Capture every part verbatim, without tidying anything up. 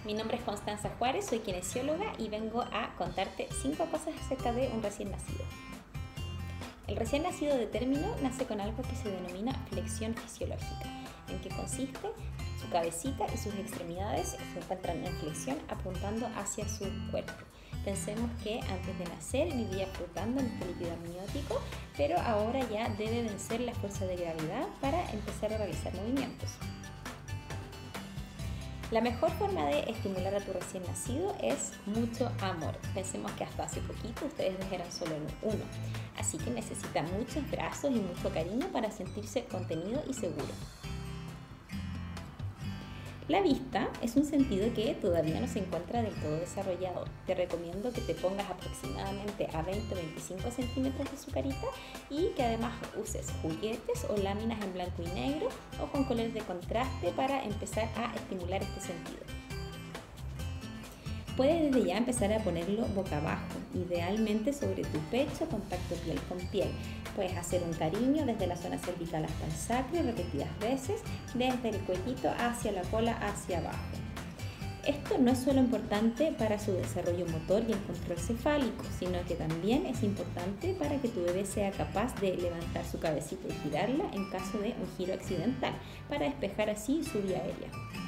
Mi nombre es Constanza Juárez, soy kinesióloga y vengo a contarte cinco cosas acerca de un recién nacido. El recién nacido de término nace con algo que se denomina flexión fisiológica, en que consiste su cabecita y sus extremidades se encuentran en flexión apuntando hacia su cuerpo. Pensemos que antes de nacer vivía flotando en este líquido amniótico, pero ahora ya debe vencer la fuerza de gravedad para empezar a realizar movimientos. La mejor forma de estimular a tu recién nacido es mucho amor. Pensemos que hasta hace poquito ustedes dos eran solo uno, así que necesita muchos brazos y mucho cariño para sentirse contenido y seguro. La vista es un sentido que todavía no se encuentra del todo desarrollado. Te recomiendo que te pongas aproximadamente a veinte a veinticinco centímetros de su carita y que además uses juguetes o láminas en blanco y negro o con colores de contraste para empezar a estimular este sentido. Puedes desde ya empezar a ponerlo boca abajo, idealmente sobre tu pecho, contacto piel con piel. Puedes hacer un cariño desde la zona cervical hasta el sacro repetidas veces, desde el cuellito hacia la cola hacia abajo. Esto no es solo importante para su desarrollo motor y el control cefálico, sino que también es importante para que tu bebé sea capaz de levantar su cabecita y girarla en caso de un giro accidental, para despejar así su vía aérea.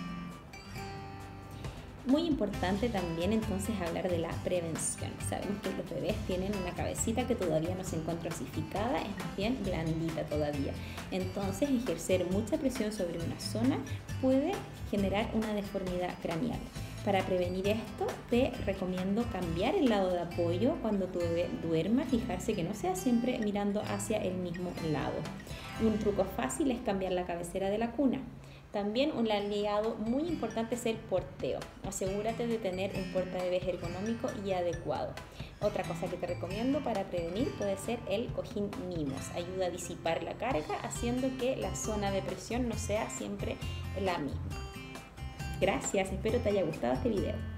Muy importante también entonces hablar de la prevención. Sabemos que los bebés tienen una cabecita que todavía no se encuentra osificada, es más bien blandita todavía. Entonces ejercer mucha presión sobre una zona puede generar una deformidad craneal. Para prevenir esto te recomiendo cambiar el lado de apoyo cuando tu bebé duerma, fijarse que no sea siempre mirando hacia el mismo lado. Un truco fácil es cambiar la cabecera de la cuna. También un aliado muy importante es el porteo. Asegúrate de tener un portabebés ergonómico y adecuado. Otra cosa que te recomiendo para prevenir puede ser el cojín Mimos. Ayuda a disipar la carga haciendo que la zona de presión no sea siempre la misma. Gracias, espero te haya gustado este video.